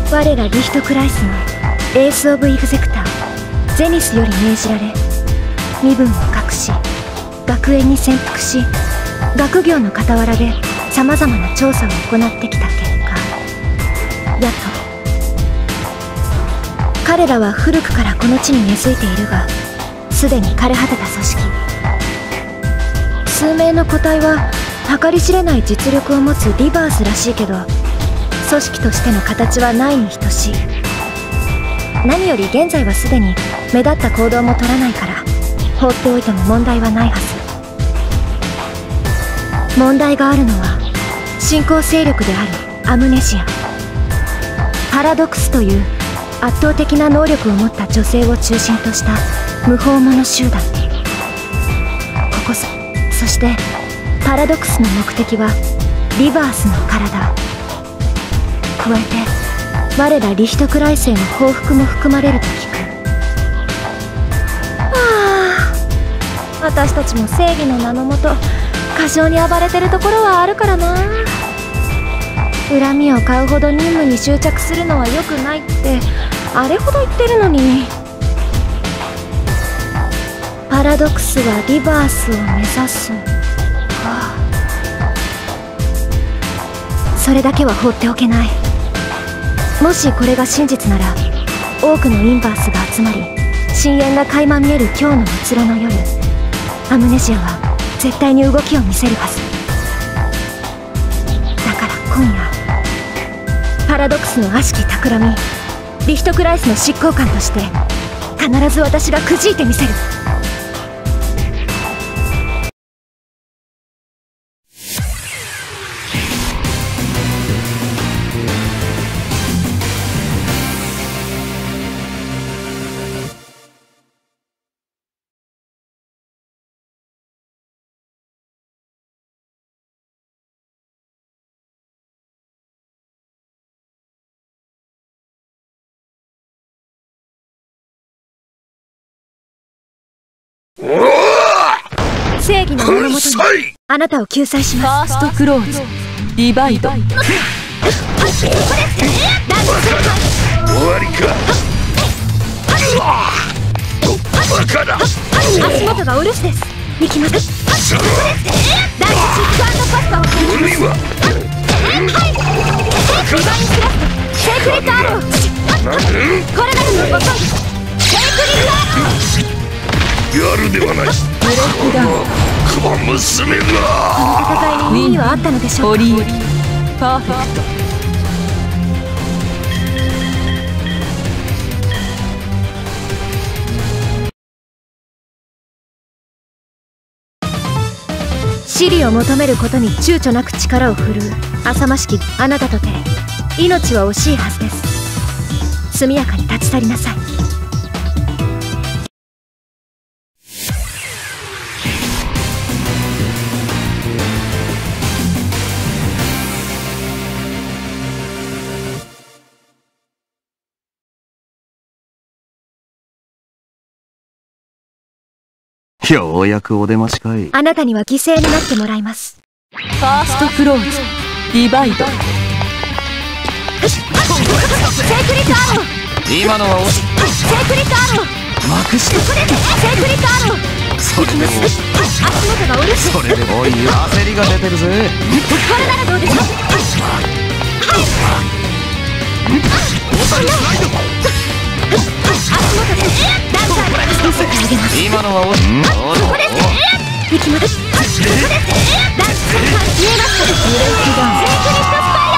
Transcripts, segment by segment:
我らリヒトクライスのエース・オブ・イグゼクターゼニスより命じられ、身分を隠し学園に潜伏し、学業の傍らでさまざまな調査を行ってきた結果、やっと彼らは古くからこの地に根付いているが、すでに枯れ果てた組織。数名の個体は計り知れない実力を持つリバースらしいけど、組織としての形はないに等しい。何より現在はすでに目立った行動も取らないから、放っておいても問題はないはず。問題があるのは新興勢力であるアムネシア。パラドックスという圧倒的な能力を持った女性を中心とした無法者集団。そしてパラドックスの目的はリバースの体。加えて我らリヒトクライスへの報復も含まれると聞く。私たちも正義の名のもと過剰に暴れてるところはあるからな。恨みを買うほど任務に執着するのは良くないってあれほど言ってるのに。パラドックスはリバースを目指すか。それだけは放っておけない。もしこれが真実なら、多くのインバースが集まり深淵が垣間見える今日のうつろの夜、アムネシアは絶対に動きを見せるはず。だから今夜、パラドックスの悪しき企み、リヒトクライスの執行官として必ず私がくじいてみせる。正義の名のもとにあなたを救済します。 ファーストクローズリバイド。 終わりか。バカだ。 足元がお留守です。行きます。ダンスシック&パスタを振ります。リバインスラストセークレットアロー。これなるのご存知セークレットアロー。 やるではない。小娘が。 この戦いに意味はあったのでしょうか。 オリエパーフェクト。 私利を求めることに躊躇なく力を振るう浅ましきあなたとて、命は惜しいはずです。速やかに立ち去りなさい。 ようやくお出ましかい。 あなたには犠牲になってもらいます。 ファーストクローズリバイド。 セークレットアロー。 今のは惜しい。 セークレットアロー。 まくした。 セークレットアロー。 それでも足元がお留守です。 それでもおい焦りが出てるぜ。 これならどうでしょう。足元です。ダンサーに見せてあげます。 今のは惜しい。 ここです。行きます。ここです。ダンス見えますか。セークレットスパイ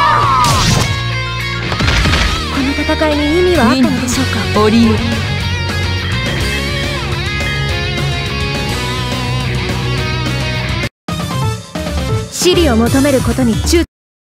ラー。この戦いに意味はあったのでしょうか。 オリエ私利を求めることに躊躇。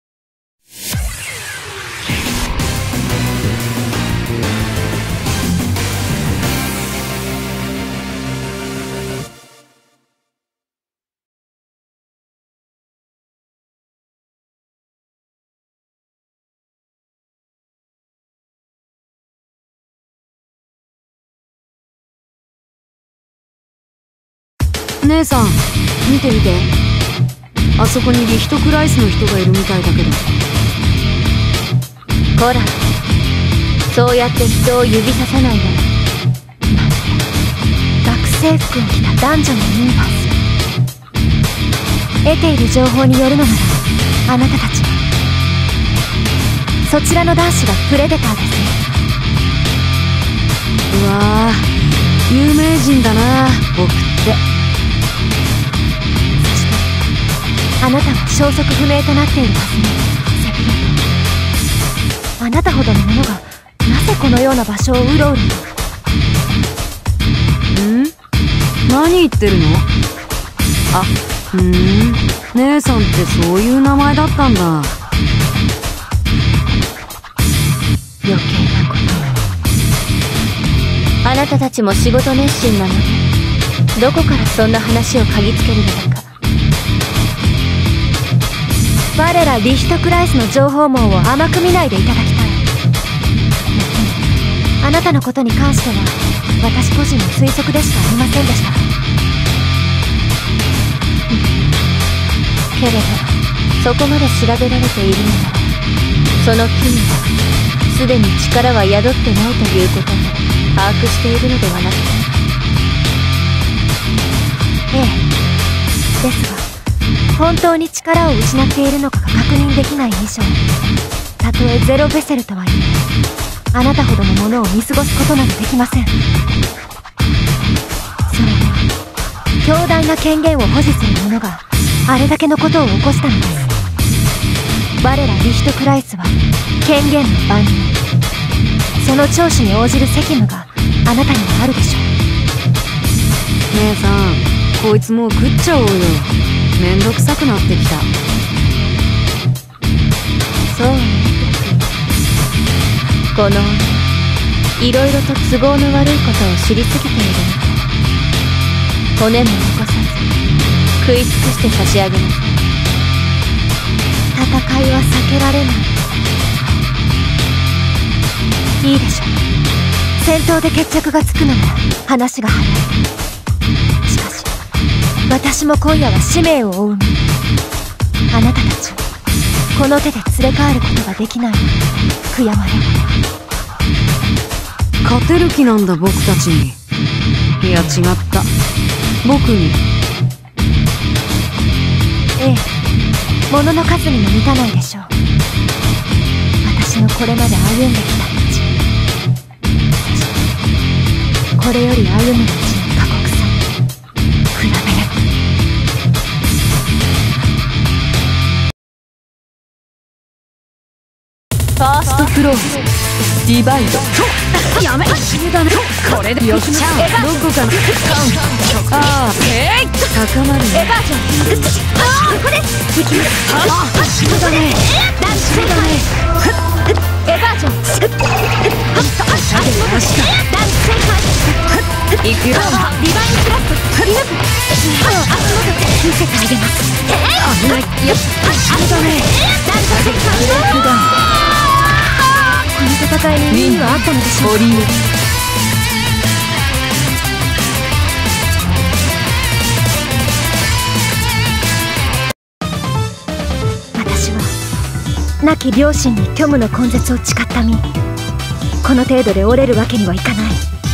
姉さん見て見て、あそこにリヒトクライスの人がいるみたいだけど。 ほら、 そうやって人を指ささないなら、学生服を着た男女のユニバース。得ている情報によるのなら、あなたたちはそちらの男子がプレデターですね。 うわぁ、有名人だな僕って。 そしてあなたは消息不明となっているはずのセピレート。あなたほどの者がなぜこのような場所をうろうろと。 何言ってるの？あ、姉さんってそういう名前だったんだ。 余計なこと。あなたたちも仕事熱心なので、どこからそんな話を嗅ぎつけるのだか。我らリヒトクライスの情報網を甘く見ないでいただきたい。もっともあなたのことに関しては私個人の推測でしかありませんでした。けれどそこまで調べられているのなら、その木にはすでに力は宿ってないということも把握しているのではなくて。ええ、ですが本当に力を失っているのかが確認できない以上、たとえゼロベセルとはいえあなたほどのものを見過ごすことなどできません。それは強大な権限を保持する者があれだけのことを起こしたのです。我らリヒトクライスは権限の番人。その聴取に応じる責務があなたにはあるでしょう。 姉さん、こいつもう食っちゃおうよ。めんどくさくなってきた。 そうね、このいろいろと都合の悪いことを知りすぎているので、骨も残さず食い尽くして差し上げなさい。戦いは避けられない。いいでしょう。戦闘で決着がつくのなら話が早い。しかし私も今夜は使命を負う身。あなたたちをこの手で連れ帰ることができないの悔やまれ。 勝てる気なんだ僕たちに。いや違った、僕に。 ええ、物の数にも満たないでしょう。私のこれまで歩んできた道、そしてこれより歩む道の過酷さに比べれば。 ファーストフローズディバイド。 やめだね。これでよっしゃどこかな。ああ高まるね。 エバージョン。ここです。行きます。あ、だね。ダッシュだね。エバージョン。足元。ダッシュ旋回。 行くよ。 リバインクラップ。振り抜く。足元見せてあげます。 危ない。よし。 足だね。ダッシュ旋回。この戦いに意味はあったのでしょうか。私は亡き両親に虚無の根絶を誓った身。この程度で折れるわけにはいかない。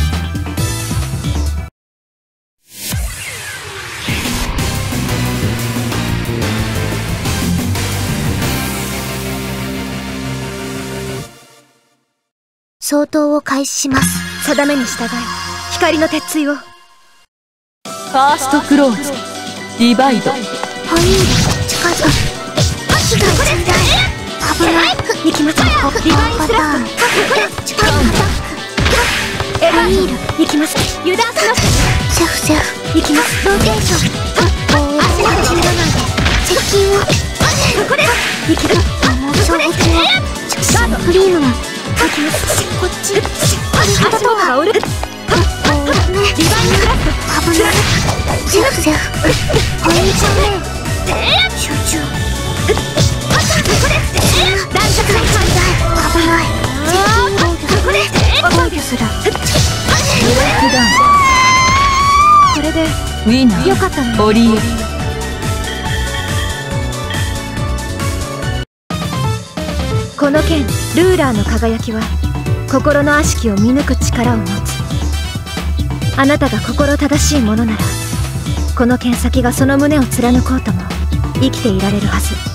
相当を開始します。定めに従い光の鉄椎を。 ファーストクローズディバイド。 ホイール近づく。足がついだ。危ない。行きます。リバインスラップ。近づく。エバージョン行きます。油断スラップ。セーフセーフ。行きます。ローテーション。足がついだなんで接近を。ここです。行きます。もう衝撃ね。フリームも行きます。こっち。足元が折る。リバインスラップ。危ない。セーフセーフ。ポイントね。集中。ここです。男爵の犯罪。危ない。ここです。防御する。これでウィナーよかったの。 オリエ。 この剣ルーラーの輝きは心の悪しきを見抜く力を持つ。あなたが心正しいものなら、この剣先がその胸を貫こうとも生きていられるはず。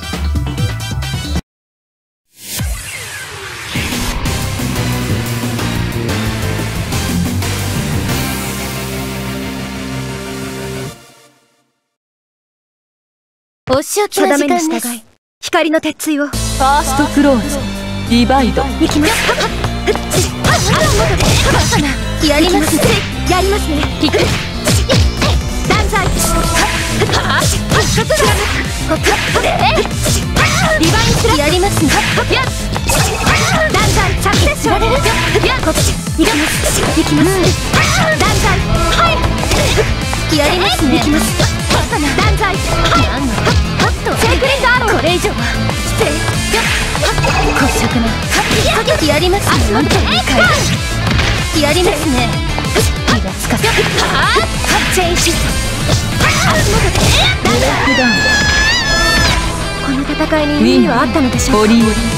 お仕置きの時間です。 定めに従い光の鉄槌を。 ファーストクローズディバイド。 行きます。 やりますね。 やりますね。断罪。リバインスラッシュ。 やりますね。 断罪。サクセッション。行きます。行きます。断罪。はい。 やりますね。 行きます。断罪。はい。セークリッドアロー。 これ以上は失礼。 姑息な。やりますね。 足元にやりますね。気がつかせ。 チェインシフト。この戦いに意味はあったのでしょうか。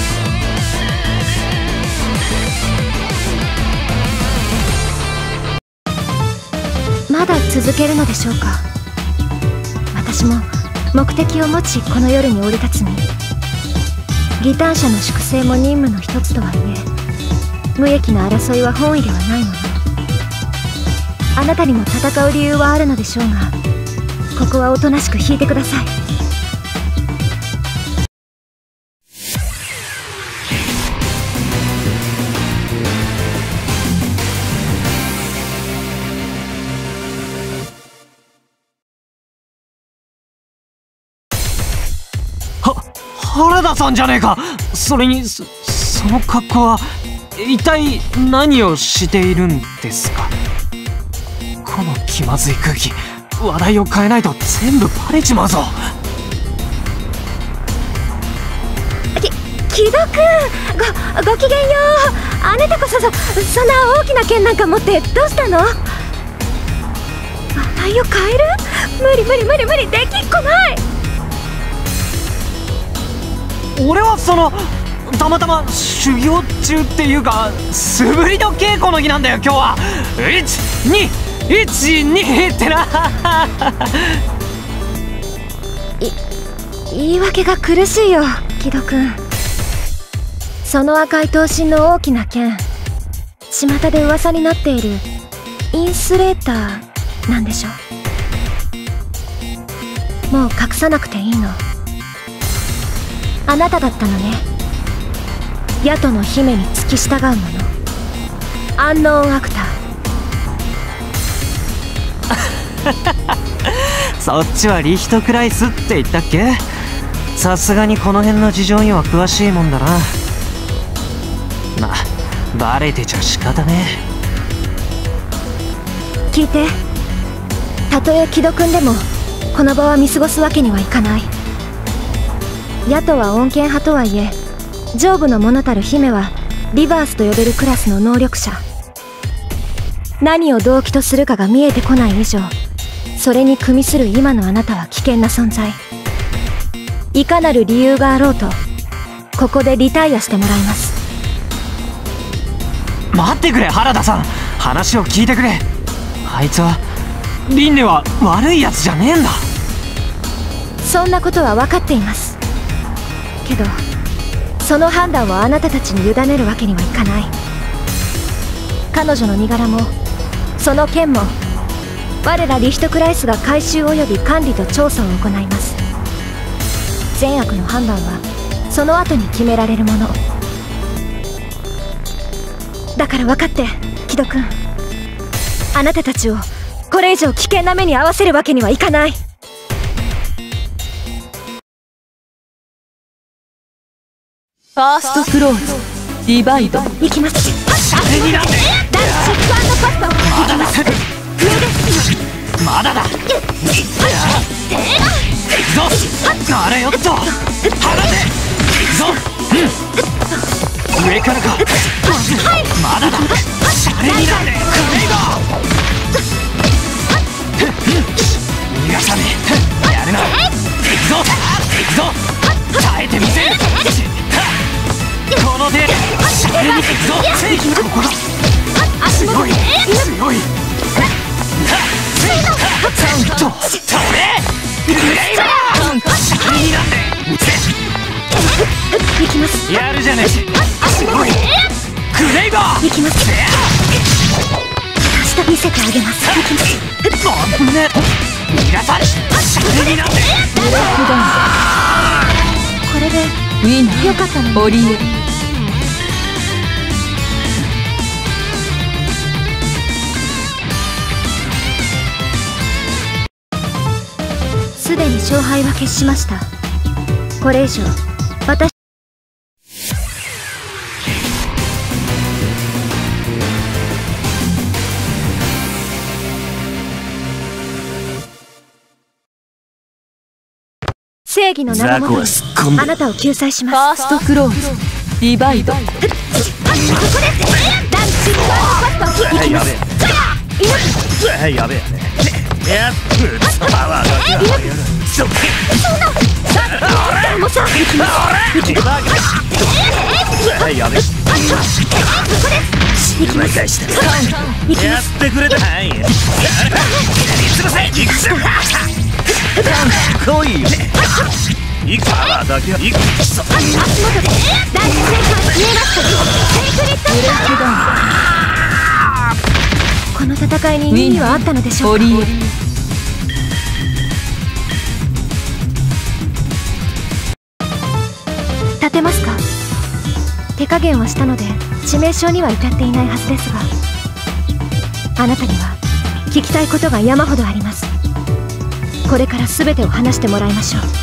まだ続けるのでしょうか。私も目的を持ちこの夜に降り立つに、ギター社の粛清も任務の一つとはいえ、無益な争いは本意ではないもの。あなたにも戦う理由はあるのでしょうが、ここはおとなしく弾いてください。 原田さんじゃねえか。それにその格好は一体何をしているんですか。この気まずい空気、話題を変えないと全部バレちまうぞ。 木戸くん、ごきげんよう。あなたこそそんな大きな剣なんか持ってどうしたの。話題を変える？無理、できっこない。 俺はたまたま修行中っていうか素振りの稽古の日なんだよ今日は。12ってな。 言い訳が苦しいよ木戸くん。その赤い刀身の大きな剣、巷で噂になっているインスレーターなんでしょう。もう隠さなくていいの。あなただったのね。野党の姫に付き従う者、アンノーンアクター。そっちはリヒトクライスって言ったっけ。さすがにこの辺の事情には詳しいもんだな。まあバレてちゃ仕方ねえ。聞いて、たとえ木戸くんでもこの場は見過ごすわけにはいかない。野党は穏健派とはいえ、上部の者たる姫はリバースと呼べるクラスの能力者。何を動機とするかが見えてこない以上、それに組みする今のあなたは危険な存在。いかなる理由があろうとここでリタイアしてもらいます。 待ってくれ原田さん、話を聞いてくれ。あいつはリンネは悪いやつじゃねえんだ。 そんなことは分かっています。けどその判断をあなたたちに委ねるわけにはいかない。彼女の身柄もその件も我らリヒトクライスが回収及び管理と調査を行います。善悪の判断はその後に決められるものだから、分かって木戸くん。あなたたちをこれ以上危険な目に遭わせるわけにはいかない。 ファーストクローズディバイド。 行きます。 あれになんでダンスパスタを行きます。 まだだ。行くぞ。あれよっと離せ。行くぞ。上からか。まだだ。シャレになんで逃がさねえ。やるな。行くぞ。耐えてみせる。この手シャレにここだ。強い強い。 行きます。 やるじゃねえ。強い。クレイバー。 行きます。下見せてあげます。行きます。 危ねえ。逃がされ。になって。 これでウィナよかったのに。 ーオリエすでに勝敗は決しました。これ以上私正義の名のもとにあなたを救済しフます。 ァーストクローズディバイドここです。ダンシングワンドパッド。行きます。 やべえやつパワーがそっもさ行きます。行きます。 やべえ行きます。 返した行きます。 やってくれたはいいつもさ行くぞ来いよパワーだけは行くぞ足元で大正解見えますか。セイクリッドスター。この戦いに意味はあったのでしょうか。 オリエ立てますか。手加減はしたので致命傷には至っていないはずですが、あなたには聞きたいことが山ほどあります。これから全てを話してもらいましょう。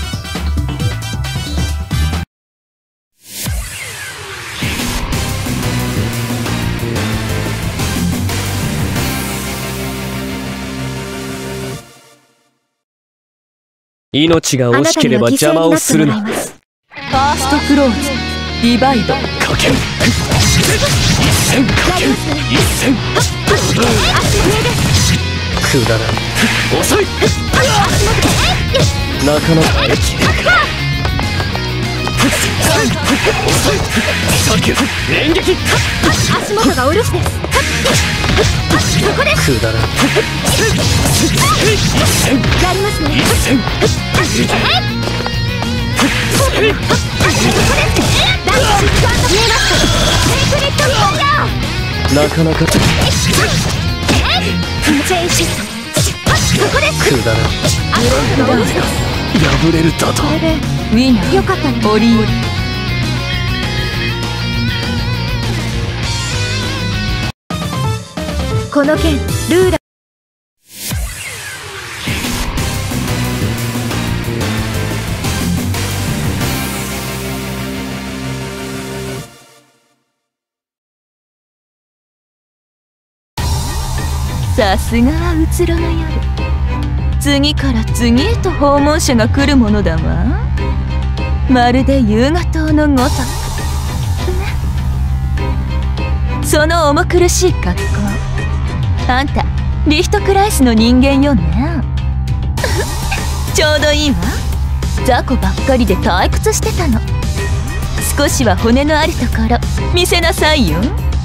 命が惜しければ邪魔をするな。 ファーストクローズディバイドかける一戦かける一戦くだらん遅いなかなか遅い避ける連撃足元がおろしです。そこです。 くだらんやりますね。 一戦大シックワンド見えますか。セイクリッドファイヤー。 なかなかチェインシスト。そこです。 くだらん足元がおろしです。 破れるだとこれでウィナよかったの。 ーオリエこの件ルーラさすがはうつろの夜。次から次へと訪問者が来るものだわ。まるで夕方のごとく。その重苦しい格好、あんたリヒトクライスの人間よね。ちょうどいいわ。雑魚ばっかりで退屈してたの。少しは骨のあるところ見せなさいよ。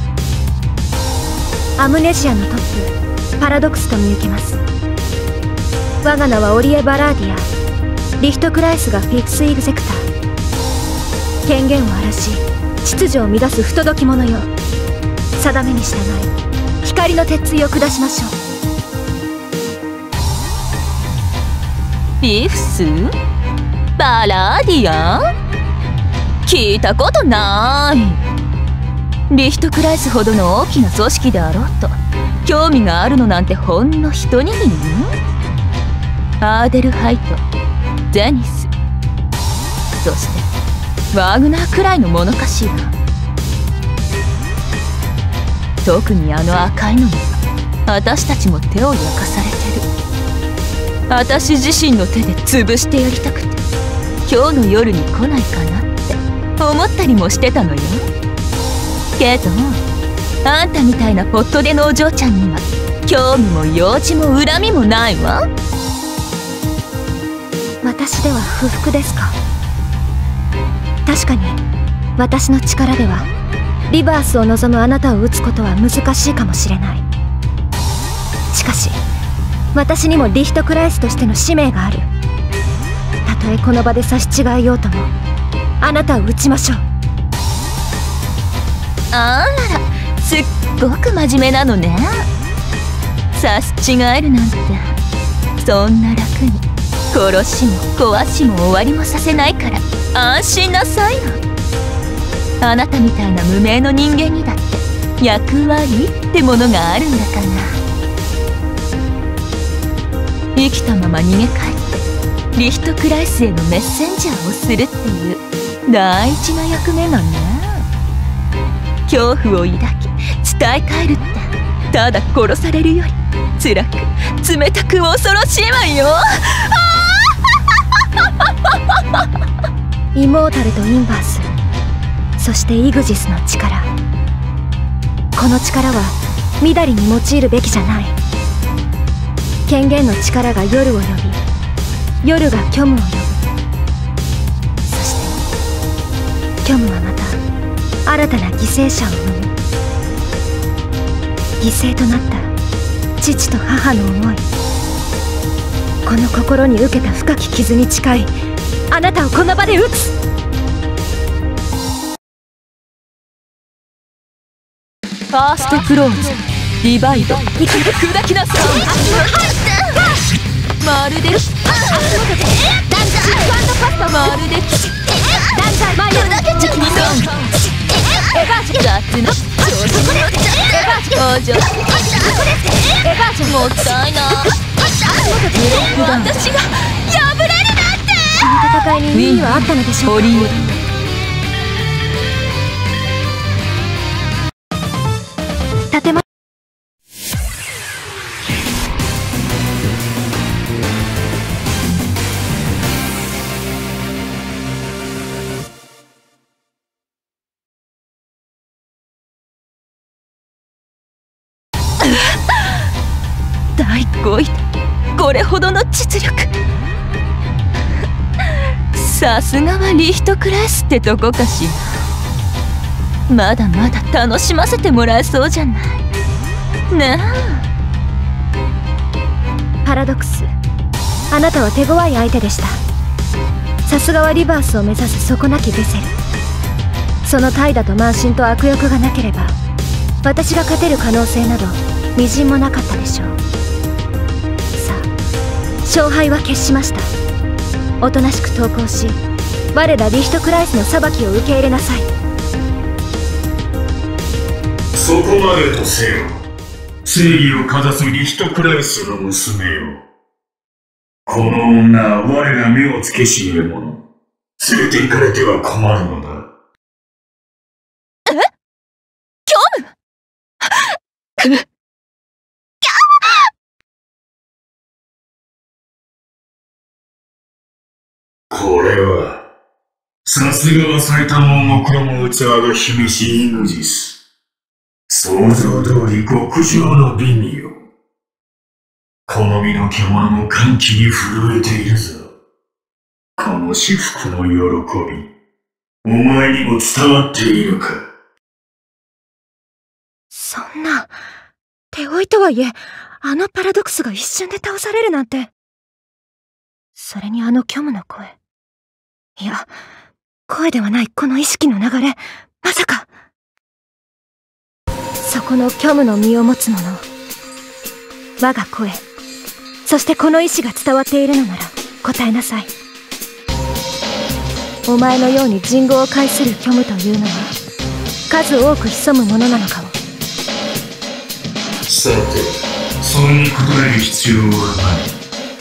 アムネジアのトップパラドクスと見受けます。我が名はオリエ・バラーディア。リヒトクライスがフィフス・エグゼクター。権限を荒らし秩序を乱す不届き者よ。定めに従い光の鉄槌を下しましょう。 フィフス？バラーディア？聞いたことない。リヒトクライスほどの大きな組織であろうと興味があるのなんてほんの一握りよ。アーデルハイト、ゼニス、そしてワーグナーくらいのものかしら。特にあの赤いのに私たちも手を焼かされてる。私自身の手で潰してやりたくて今日の夜に来ないかなって思ったりもしてたのよ。けどあんたみたいなポットでのお嬢ちゃんには興味も用事も恨みもないわ。 私では不服ですか。確かに私の力ではリバースを望むあなたを撃つことは難しいかもしれない。しかし私にもリヒトクライスとしての使命がある。たとえこの場で差し違えようともあなたを撃ちましょう。 あらら、すっごく真面目なのね。差し違えるなんてそんな楽に殺しも壊しも終わりもさせないから安心なさいな。あなたみたいな無名の人間にだって役割ってものがあるんだから。生きたまま逃げ帰ってリヒトクライスへのメッセンジャーをするっていう大事な役目なのね。恐怖を抱き伝え返るってただ殺されるより辛く冷たく恐ろしいわよ。 イモータルとインバース、そしてイグジスの力。この力はみだりに用いるべきじゃない。権限の力が夜を呼び、夜が虚無を呼ぶ。そして虚無はまた新たな犠牲者を生む。犠牲となった父と母の思い、この心に受けた深き傷に近いあなたをこの場で撃つ。 ファーストクローズ、ディバイド、砕きなさい。まるでまるでもったいな。私が破れるなんて。 この戦いに意味はあったのでしょうか。建前第5位でこれほどの実力。さすがはリヒトクライスってとこかしら。まだまだ楽しませてもらえそうじゃないねえ。 パラドックス、あなたは手強い相手でした。さすがはリバースを目指す底なきベセル。その怠惰と慢心と悪欲がなければ私が勝てる可能性などみじんもなかったでしょう。さあ、勝敗は決しました。おとなしく投降し、我らリヒトクライスの裁きを受け入れなさい。 そこまでとせよ。正義をかざすリヒトクライスの娘よ。この女は我ら目をつけしめる者。連れて行かれては困るのだ。 虚無これは、さすがは最多の目論む器が姫しイグジス。想像通り極上の美味よ。好みの獣も歓喜に震えているぞ。この至福の喜び、お前にも伝わっているか。 そんな、手負いとはいえ、あのパラドックスが一瞬で倒されるなんて。それにあの虚無の声。いや、声ではないこの意識の流れ、まさか。そこの虚無の身を持つ者。我が声、そしてこの意志が伝わっているのなら答えなさい。お前のように人語を介する虚無というのは数多く潜むものなのかを。 さて、それに答える必要はない。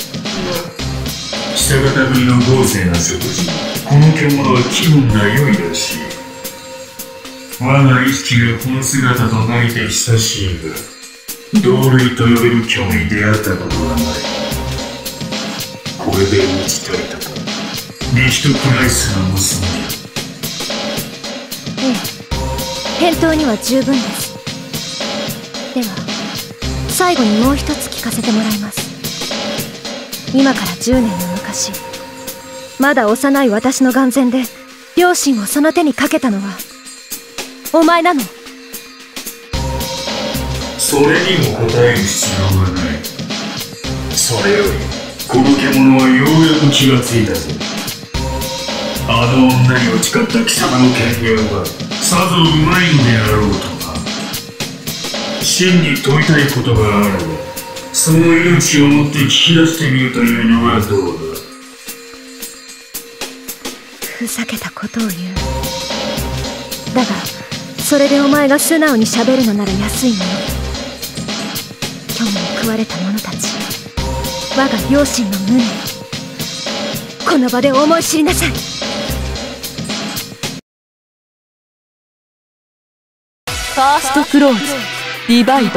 久方ぶりの豪勢な食事、この獣は気分が良いらしい。我が意識がこの姿となりて久しいが、同類と呼べる虚無に出会ったことはない。これで満ち足りたか、リヒトクライスの娘よ。 ええ、返答には十分です。では最後にもう一つ聞かせてもらいます。今から10年の昔、まだ幼い私の眼前で両親をその手にかけたのはお前なの？ それにも答える必要はない。それよりこの獣はようやく気がついたぞ。あの女に打ち勝った貴様の権限はさぞうまいのであろうとな。真に問いたいことがあればその命をもって聞き出してみるというのはどうだ。 ふざけたことを言う。だがそれでお前が素直に喋るのなら安いもの。虚無に食われた者たち、我が両親の無念、この場で思い知りなさい。 ファーストクローズディバイド。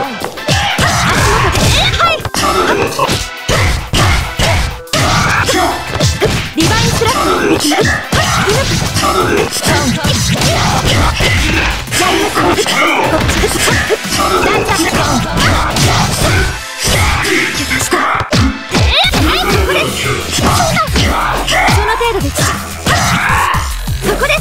リバインスラッシュいきます。その程度です。そこです。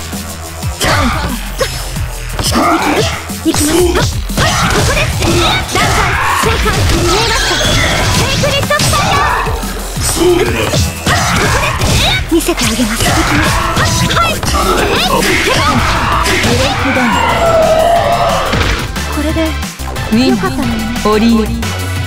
いきます。ここです。段階正解見えました。セイクリッドスタイヤー。見せてあげます。はい。これでウィンよかったのよね。 オリエ。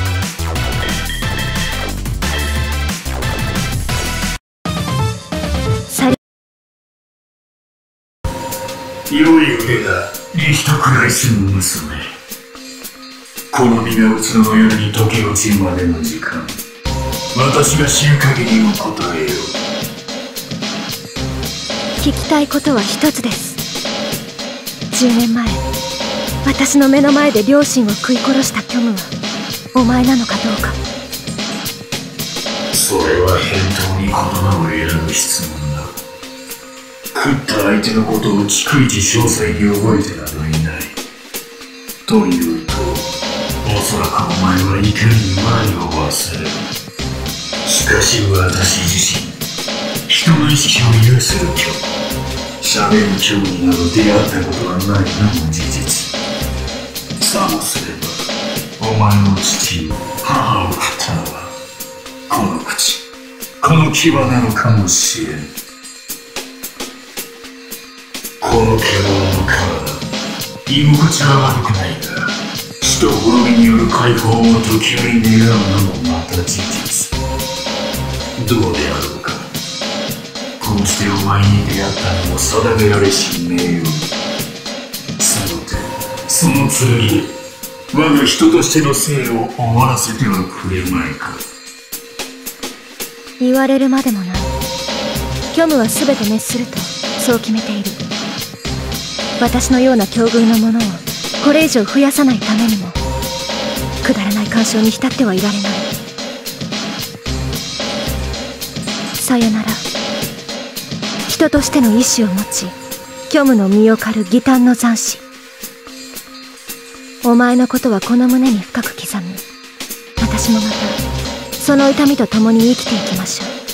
良い腕だ、リヒトクライスの娘。この身がうつろの夜に溶け落ちるまでの時間、私が知る限りを答えよう。 聞きたいことは一つです。10年前私の目の前で両親を食い殺した虚無はお前なのかどうか。 それは返答に言葉を選ぶ質問だ。食った相手のことを逐一詳細に覚えてなどいない。というと、おそらくお前はいかに前を忘れる。しかし私自身、人の意識を有する虚無、喋る虚無になど出会ったことはないのも事実。さもすれば、お前の父、母を食ったのは、この口、この牙なのかもしれん。この獣の体、居心地は悪くないが、死と滅びによる解放を時折願うのもまた事実。どうであろうか。こうしてお前に出会ったのも定められし名誉。さの手、その剣で、我が人としての生を終わらせてはくれまいか。 言われるまでもない。虚無は全て滅するとそう決めている。私のような境遇の者をこれ以上増やさないためにもくだらない干渉に浸ってはいられない。さよなら。人としての意志を持ち虚無の身を狩る義胆の残滓。お前のことはこの胸に深く刻む。私もまたその痛みと共に生きていきましょう。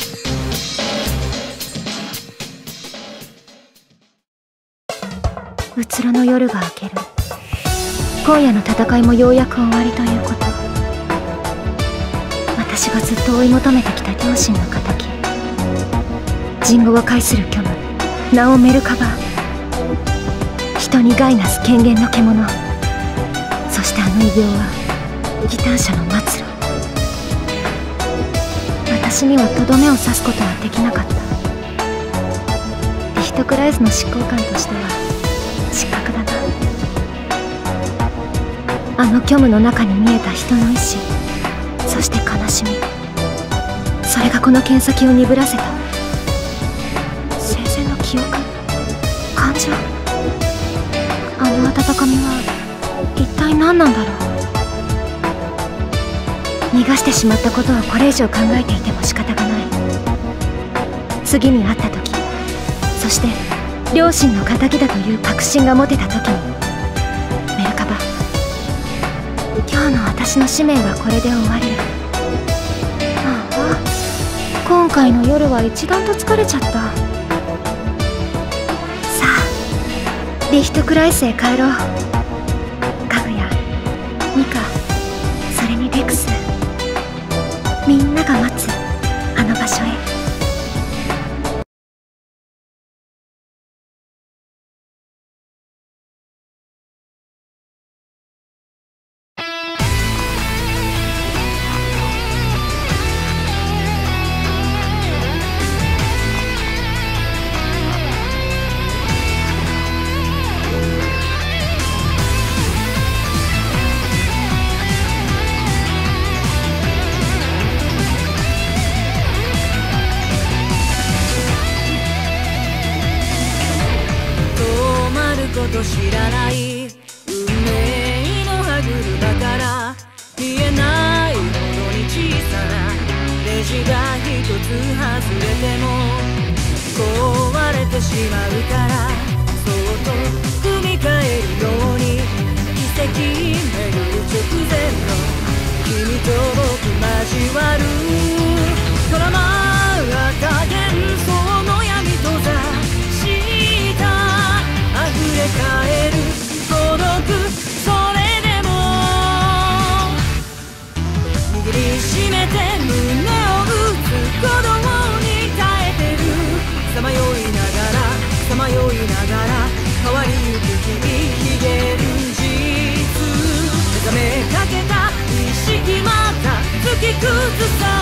うつろの夜が明ける。今夜の戦いもようやく終わりということ。私がずっと追い求めてきた両親の仇、人語を介する虚無、名をメルカバ。人に害なす権限の獣。そしてあの異病は義胆者の末路。私にはとどめを刺すことはできなかった。リヒトクライスの執行官としては失格だな。あの虚無の中に見えた人の意志、そして悲しみ、それがこの剣先を鈍らせた。生前の記憶、感情、あの温かみは一体何なんだろう。逃がしてしまったことはこれ以上考えていても仕方がない。次に会った時、そして両親の仇だという確信が持てた時に、メルカバ、今日の私の使命はこれで終わり。ああ、今回の夜は一段と疲れちゃった。さあ、 リヒトクライスへ帰ろう。カグヤ、ミカ、それにレクス、みんなが待つあの場所へ。 知らない運命の歯車から見えないほどに小さなレジが一つ外れても壊れてしまうから、そっと踏み替えるように奇跡巡る直前の君と僕交わる絡まった幻想の闇と座した溢れ返る孤独、それでも握りしめて胸を打つ鼓動に耐えてる。さまよいながらさまよいながら変わりゆく日々、ひげる実目覚めかけた意識また突き崩さ